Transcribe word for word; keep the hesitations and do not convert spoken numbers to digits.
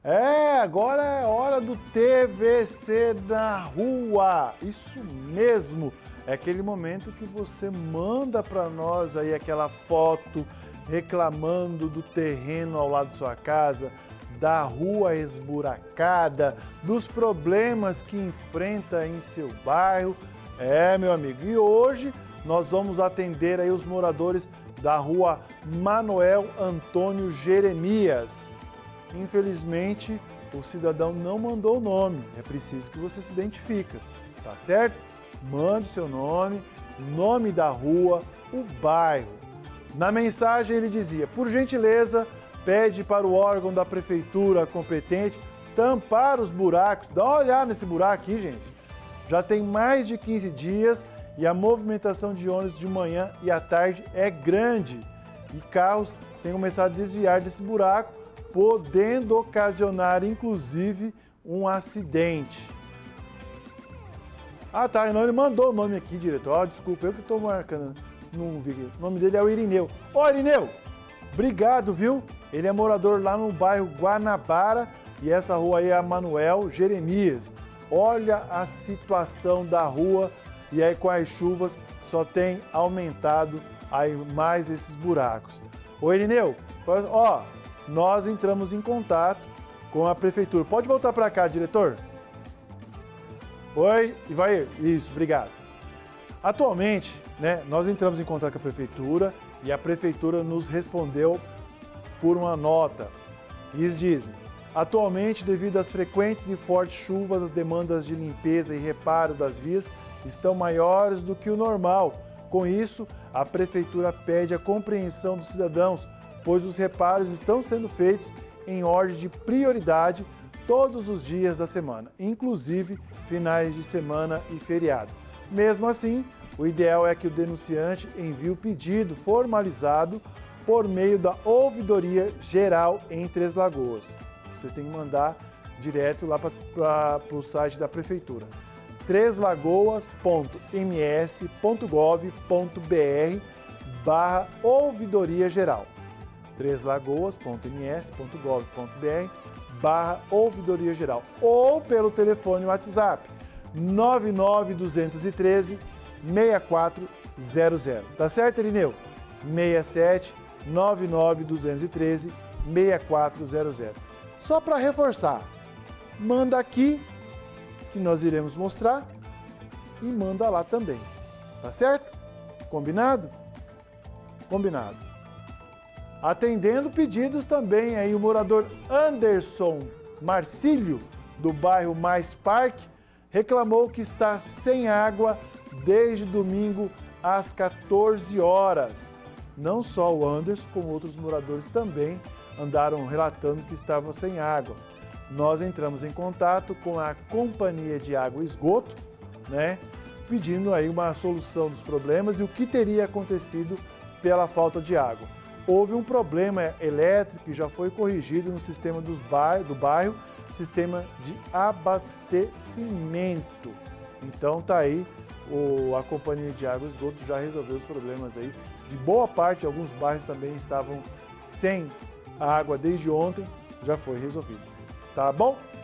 É, agora é hora do T V C na rua. Isso mesmo. É aquele momento que você manda para nós aí aquela foto reclamando do terreno ao lado de sua casa, da rua esburacada, dos problemas que enfrenta em seu bairro. É, meu amigo, e hoje nós vamos atender aí os moradores da rua Manuel Antônio Jeremias. Infelizmente, o cidadão não mandou o nome, é preciso que você se identifique, tá certo? Mande seu nome, nome da rua, o bairro. Na mensagem ele dizia, por gentileza, pede para o órgão da prefeitura competente tampar os buracos. Dá uma olhada nesse buraco aqui, gente. Já tem mais de quinze dias e a movimentação de ônibus de manhã e à tarde é grande. E carros têm começado a desviar desse buraco, podendo ocasionar, inclusive, um acidente. Ah, tá, não, ele mandou o nome aqui, diretor. Oh, desculpa, eu que estou marcando, não vi. O nome dele é o Irineu. Ô, Irineu, obrigado, viu? Ele é morador lá no bairro Guanabara e essa rua aí é a Manuel Jeremias. Olha a situação da rua e aí com as chuvas só tem aumentado aí mais esses buracos. Ô, Irineu, ó, nós entramos em contato com a prefeitura. Pode voltar para cá, diretor? Oi, Ivair. Isso, obrigado. Atualmente, né, nós entramos em contato com a prefeitura e a prefeitura nos respondeu por uma nota. E eles dizem, atualmente, devido às frequentes e fortes chuvas, as demandas de limpeza e reparo das vias estão maiores do que o normal. Com isso, a prefeitura pede a compreensão dos cidadãos, pois os reparos estão sendo feitos em ordem de prioridade todos os dias da semana, inclusive finais de semana e feriado. Mesmo assim, o ideal é que o denunciante envie o pedido formalizado por meio da Ouvidoria Geral em Três Lagoas. Vocês têm que mandar direto lá para o site da prefeitura. três lagoas ponto m s ponto gov ponto b r barra Ouvidoria Geral. três lagoas ponto m s ponto gov ponto b r barra Ouvidoria Geral ou pelo telefone WhatsApp nove nove um três um três, seis quatro zero zero. Tá certo, Irineu? seis sete nove nove um três um três, seis quatro zero zero. Só para reforçar, manda aqui que nós iremos mostrar e manda lá também. Tá certo? Combinado? Combinado. Atendendo pedidos também aí o morador Anderson Marcílio, do bairro Mais Parque, reclamou que está sem água desde domingo às quatorze horas. Não só o Anderson, como outros moradores também andaram relatando que estavam sem água. Nós entramos em contato com a Companhia de Água e Esgoto, né, pedindo aí uma solução dos problemas e o que teria acontecido pela falta de água. Houve um problema elétrico que já foi corrigido no sistema dos bairro, do bairro, sistema de abastecimento. Então tá aí, o, a Companhia de Água e Esgoto já resolveu os problemas aí. De boa parte, alguns bairros também estavam sem água desde ontem, já foi resolvido. Tá bom?